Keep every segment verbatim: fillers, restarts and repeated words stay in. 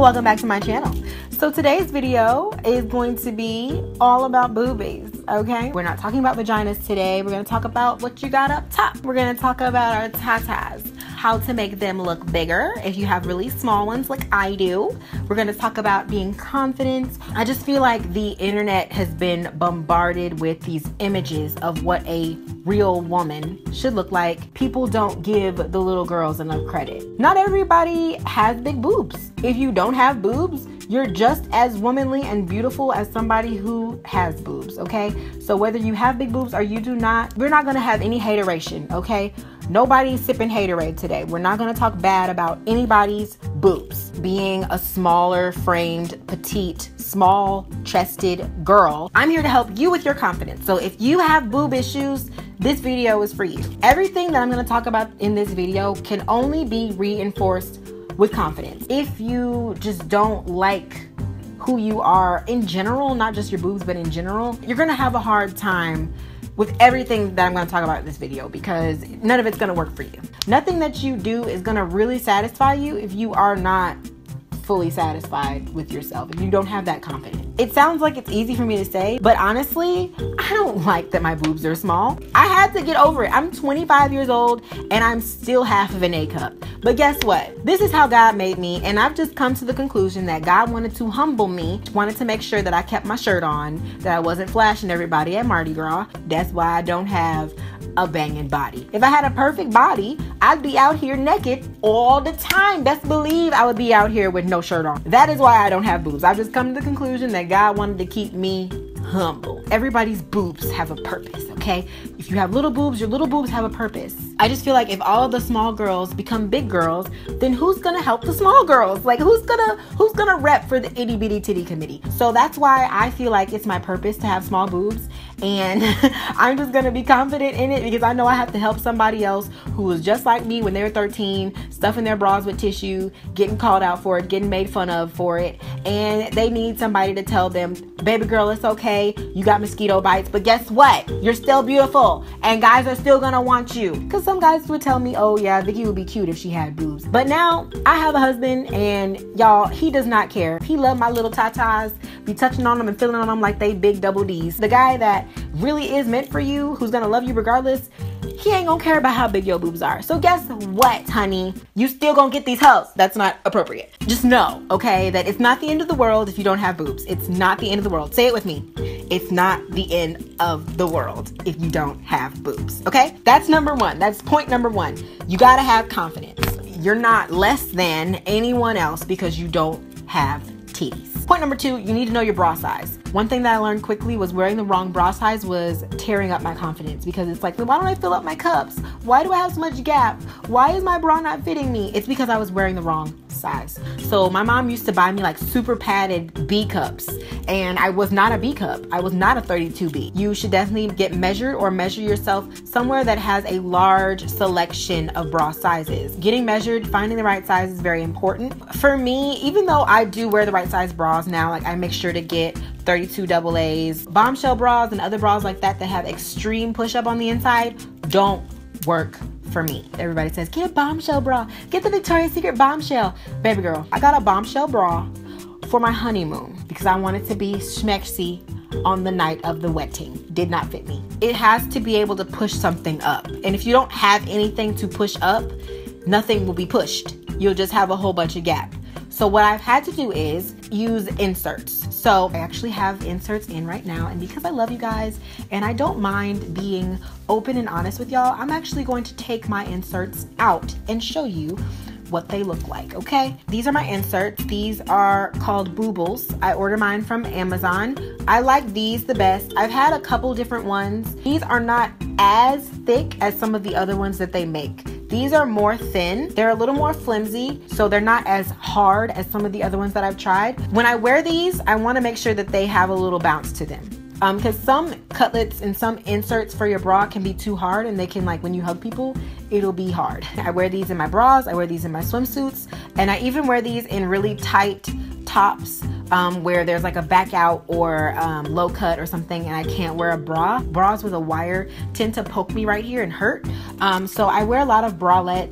Welcome back to my channel. So today's video is going to be all about boobies, okay? We're not talking about vaginas today. We're gonna talk about what you got up top. We're gonna talk about our tatas, how to make them look bigger if you have really small ones like I do. We're gonna talk about being confident. I just feel like the internet has been bombarded with these images of what a real woman should look like. People don't give the little girls enough credit. Not everybody has big boobs. If you don't have boobs, you're just as womanly and beautiful as somebody who has boobs, okay? So whether you have big boobs or you do not, we're not gonna have any hateration, okay? Nobody's sipping haterade today. We're not gonna talk bad about anybody's boobs. Being a smaller framed, petite, small chested girl, I'm here to help you with your confidence. So if you have boob issues, this video is for you. Everything that I'm gonna talk about in this video can only be reinforced with confidence. If you just don't like who you are in general, not just your boobs, but in general, you're gonna have a hard time with everything that I'm gonna talk about in this video because none of it's gonna work for you. Nothing that you do is gonna really satisfy you if you are not fully satisfied with yourself, if you don't have that confidence. It sounds like it's easy for me to say, but honestly, I don't like that my boobs are small. I had to get over it. I'm twenty-five years old and I'm still half of an A cup. But guess what? This is how God made me, and I've just come to the conclusion that God wanted to humble me, wanted to make sure that I kept my shirt on, that I wasn't flashing everybody at Mardi Gras. That's why I don't have a banging body. If I had a perfect body, I'd be out here naked all the time. Best believe I would be out here with no shirt on. That is why I don't have boobs. I've just come to the conclusion that God wanted to keep me humble. Everybody's boobs have a purpose, okay? If you have little boobs, your little boobs have a purpose. I just feel like if all of the small girls become big girls, then who's gonna help the small girls? Like who's gonna who's gonna rep for the itty bitty titty committee? So that's why I feel like it's my purpose to have small boobs, and I'm just gonna be confident in it because I know I have to help somebody else who was just like me when they were thirteen, stuffing their bras with tissue, getting called out for it, getting made fun of for it, and they need somebody to tell them, baby girl, it's okay, you got mosquito bites, but guess what? You're still beautiful, and guys are still gonna want you. Because some guys would tell me, oh yeah, Vicky would be cute if she had boobs. But now, I have a husband, and y'all, he does not care. He loves my little tatas, be touching on them and feeling on them like they big double D's. The guy that really is meant for you, who's gonna love you regardless, he ain't gonna care about how big your boobs are. So guess what, honey? You still gonna get these hoes. That's not appropriate. Just know, okay, that it's not the end of the world if you don't have boobs. It's not the end of the world. Say it with me. It's not the end of the world if you don't have boobs, okay? That's number one. That's point number one. You gotta have confidence. You're not less than anyone else because you don't have titties. Point number two, you need to know your bra size. One thing that I learned quickly was wearing the wrong bra size was tearing up my confidence because it's like, well, why don't I fill up my cups? Why do I have so much gap? Why is my bra not fitting me? It's because I was wearing the wrong size. So my mom used to buy me like super padded B cups, and I was not a B cup. I was not a thirty-two B. You should definitely get measured or measure yourself somewhere that has a large selection of bra sizes. Getting measured, finding the right size is very important. For me, even though I do wear the right size bras now, like I make sure to get thirty-two double A's. Bombshell bras and other bras like that that have extreme push-up on the inside don't work for me. Everybody says, get a bombshell bra. Get the Victoria's Secret bombshell. Baby girl, I got a bombshell bra for my honeymoon because I wanted to be schmexy on the night of the wedding. Did not fit me. It has to be able to push something up. And if you don't have anything to push up, nothing will be pushed. You'll just have a whole bunch of gap. So what I've had to do is use inserts. So I actually have inserts in right now, and because I love you guys and I don't mind being open and honest with y'all, I'm actually going to take my inserts out and show you what they look like, okay? These are my inserts. These are called Boobles. I order mine from Amazon. I like these the best. I've had a couple different ones. These are not as thick as some of the other ones that they make. These are more thin. They're a little more flimsy, so they're not as hard as some of the other ones that I've tried. When I wear these, I want to make sure that they have a little bounce to them. Um, because some cutlets and some inserts for your bra can be too hard, and they can, like, when you hug people, it'll be hard. I wear these in my bras, I wear these in my swimsuits, and I even wear these in really tight tops um, where there's like a back out or um, low cut or something and I can't wear a bra. Bras with a wire tend to poke me right here and hurt. Um, so I wear a lot of bralettes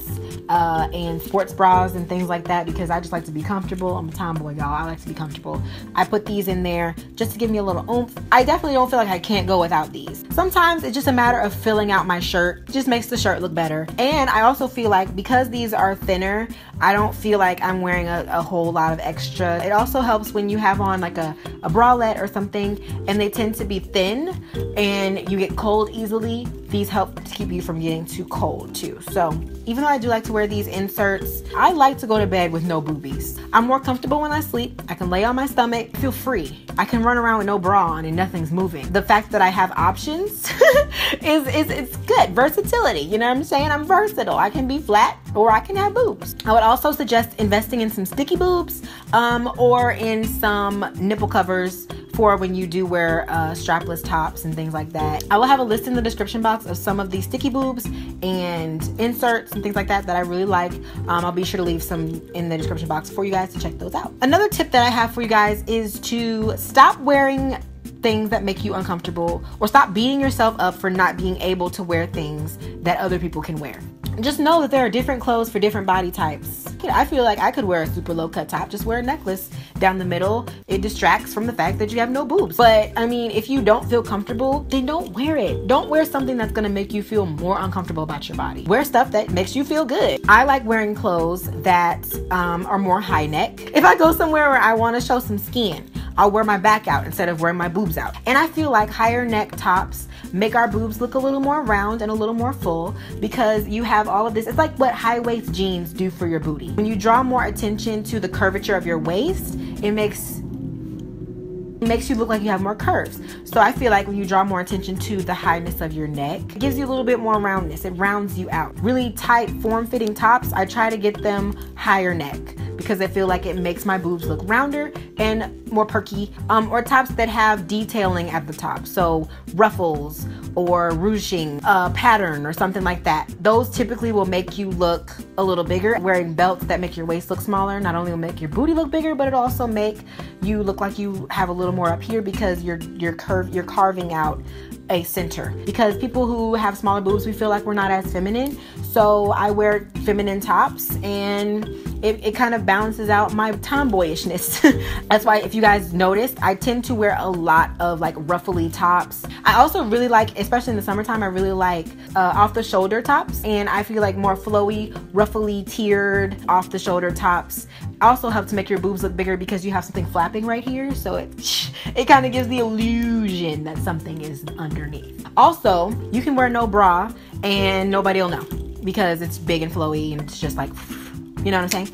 uh, and sports bras and things like that because I just like to be comfortable. I'm a tomboy, y'all. I like to be comfortable. I put these in there just to give me a little oomph. I definitely don't feel like I can't go without these. Sometimes it's just a matter of filling out my shirt. It just makes the shirt look better. And I also feel like because these are thinner, I don't feel like I'm wearing a, a whole lot of extra. It also helps when you have on like a, a bralette or something and they tend to be thin and you get cold easily. These help to keep you from getting too cold too. So even though I do like to wear these inserts, I like to go to bed with no boobies. I'm more comfortable when I sleep. I can lay on my stomach, feel free. I can run around with no bra on and nothing's moving. The fact that I have options is, is it's good. Versatility, you know what I'm saying? I'm versatile. I can be flat or I can have boobs. I would also suggest investing in some sticky boobs um, or in some nipple covers for when you do wear uh, strapless tops and things like that. I will have a list in the description box of some of these sticky boobs and inserts and things like that that I really like. Um, I'll be sure to leave some in the description box for you guys to check those out. Another tip that I have for you guys is to stop wearing things that make you uncomfortable or stop beating yourself up for not being able to wear things that other people can wear. Just know that there are different clothes for different body types. I feel like I could wear a super low cut top, just wear a necklace down the middle. It distracts from the fact that you have no boobs. But I mean, if you don't feel comfortable, then don't wear it. Don't wear something that's gonna make you feel more uncomfortable about your body. Wear stuff that makes you feel good. I like wearing clothes that um, are more high neck. If I go somewhere where I wanna show some skin, I'll wear my back out instead of wearing my boobs out. And I feel like higher neck tops make our boobs look a little more round and a little more full because you have all of this. It's like what high waist jeans do for your booty. When you draw more attention to the curvature of your waist, it makes it makes you look like you have more curves. So I feel like when you draw more attention to the highness of your neck, it gives you a little bit more roundness. It rounds you out. Really tight form-fitting tops, I try to get them higher neck because I feel like it makes my boobs look rounder and more perky. Um, or tops that have detailing at the top. So ruffles or ruching, uh, pattern or something like that. Those typically will make you look a little bigger. Wearing belts that make your waist look smaller not only will make your booty look bigger, but it'll also make you look like you have a little more up here because you're you're curve you're carving out a center. Because people who have smaller boobs, we feel like we're not as feminine. So I wear feminine tops and it, it kind of balances out my tomboyishness. That's why if you guys noticed, I tend to wear a lot of like ruffly tops. I also really like, especially in the summertime, I really like uh, off the shoulder tops. And I feel like more flowy, ruffly, tiered off the shoulder tops also help to make your boobs look bigger because you have something flapping right here. So it, it kind of gives the illusion that something is underneath. Also, you can wear no bra and nobody will know because it's big and flowy and it's just like, you know what I'm saying?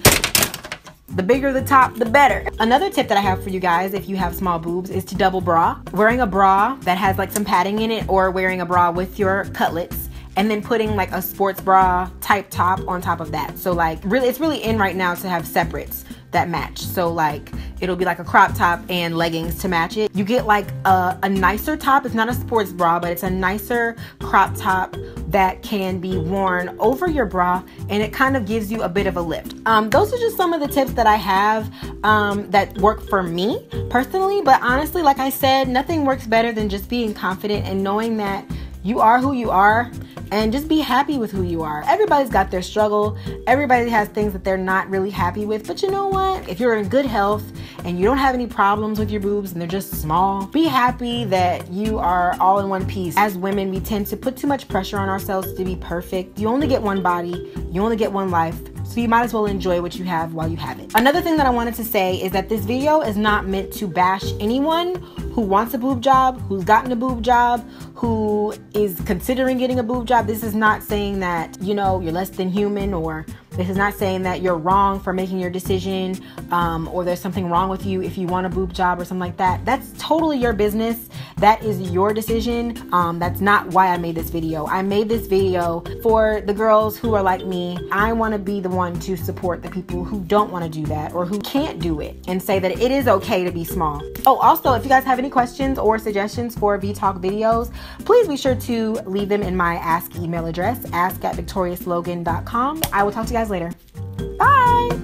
The bigger the top, the better. Another tip that I have for you guys if you have small boobs is to double bra. Wearing a bra that has like some padding in it or wearing a bra with your cutlets and then putting like a sports bra type top on top of that. So like really, it's really in right now to have separates that match. So like it'll be like a crop top and leggings to match it. You get like a, a nicer top. It's not a sports bra, but it's a nicer crop top that can be worn over your bra and it kind of gives you a bit of a lift. Um, those are just some of the tips that I have um, that work for me personally. But honestly, like I said, nothing works better than just being confident and knowing that you are who you are and just be happy with who you are. Everybody's got their struggle. Everybody has things that they're not really happy with. But you know what? If you're in good health and you don't have any problems with your boobs and they're just small, be happy that you are all in one piece. As women, we tend to put too much pressure on ourselves to be perfect. You only get one body. You only get one life. So you might as well enjoy what you have while you have it. Another thing that I wanted to say is that this video is not meant to bash anyone who wants a boob job, who's gotten a boob job, who is considering getting a boob job. This is not saying that, you know, you're less than human, or this is not saying that you're wrong for making your decision, um, or there's something wrong with you if you want a boob job or something like that. That's totally your business. That is your decision. Um, that's not why I made this video. I made this video for the girls who are like me. I want to be the one to support the people who don't want to do that or who can't do it and say that it is okay to be small. Oh, also, if you guys have any questions or suggestions for V-Talk videos, please be sure to leave them in my ask email address, ask at victorious logan dot com. I will talk to you guys later. Bye!